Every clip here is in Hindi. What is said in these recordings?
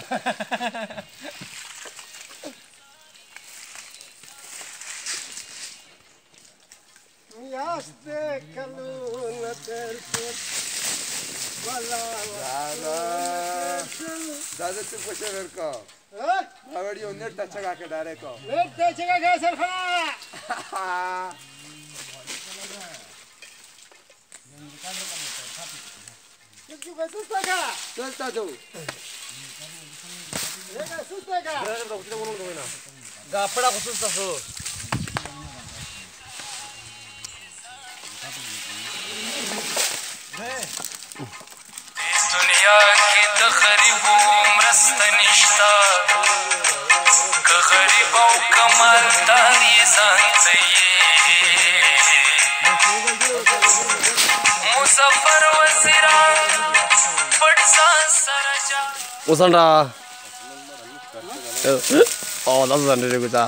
Yaste kaluna tersu दादा तू कुछ कर का वीडियो नेट टचगा के डायरेक्ट को नेट टचगा के सर खा किसको बेचता का चलता दो ये का सुस्ता का तो कुछ बोलूं दो ना गापड़ा को सुस्ता सो दुनिया की तखरीबो मस्तनिश्ता कखरीबो कमाल तारी जानते मुसफर वसिरा पड़सा सरजा उसँडा दाजु झन्डेको छ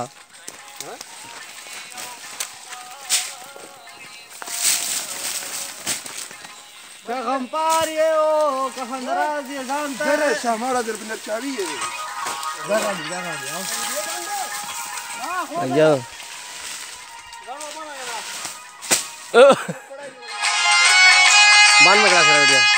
Campari o Cafandrazi Santa. Dere chamara del Pinacciarie. Ayo. Ban में क्लास रह गया